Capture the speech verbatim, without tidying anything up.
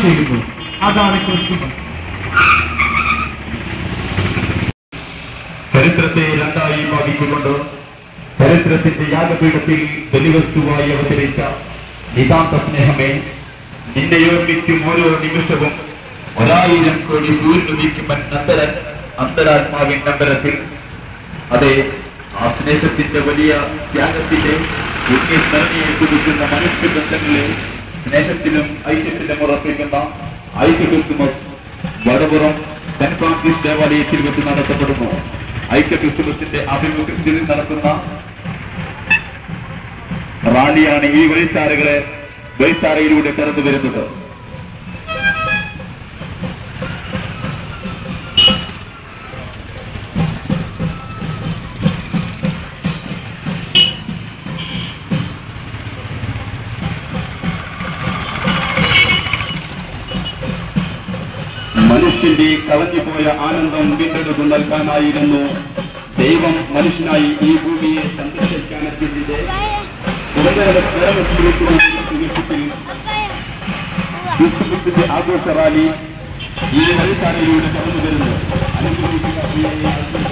ചെയ്യുന്നു. അതാണ് ക്രിസ്തുമസ്. ചരിത്രത്തെ രണ്ടായി ഭാഗിച്ചുകൊണ്ട് ചരിത്രത്തിന്റെ യാഗപീഠത്തിൽ ബലിവസ്തുവായി അവതരിച്ച നിതാന്ത സ്നേഹമേ, നിന്നെ ഓർമ്മിക്കും ഓരോ നിമിഷവും ഒരായിരം കോടി സൂര്യൻ ഉദിക്കുമ്പൻ അന്തര അന്തരാത്മാവിൻ നമ്പരത്തിൽ. അതെ, ആ സ്നേഹത്തിന്റെ വലിയ ത്യാഗത്തിന്റെ പുണ്യസ്മരണയെ കുതിക്കുന്ന മനുഷ്യബന്ധങ്ങളെ സ്നേഹത്തിലും ഐക്യത്തിലും ഉറപ്പിക്കുന്ന ഐക്യ ക്രിസ്തുമസ് വടപുറം സെന്റ് ഫ്രാൻസിസ് ദേവാലയത്തിൽ വെച്ച് നടത്തപ്പെടുന്നു. ഐക്യ ക്രിസ്തുമസിന്റെ ആഭിമുഖ്യത്തിൽ നടത്തുന്ന റാലിയാണ് ഈ വഴിത്താരകളെ വഴിത്താരയിലൂടെ കടന്നു വരുന്നത്. മനുഷ്യന്റെ കളഞ്ഞുപോയ ആനന്ദം വീണ്ടെടുത്തു നൽകാനായിരുന്നു ദൈവം മനുഷ്യനായി ഈ ഭൂമിയെ സന്ദർശിക്കാനെത്തിയത്. ക്രിസ്തുമസിന്റെ ആഘോഷ റാലി ഈ വഴിത്താരയിലൂടെ കടന്നു വരുന്നു. അനുഗ്രഹിക്കുന്ന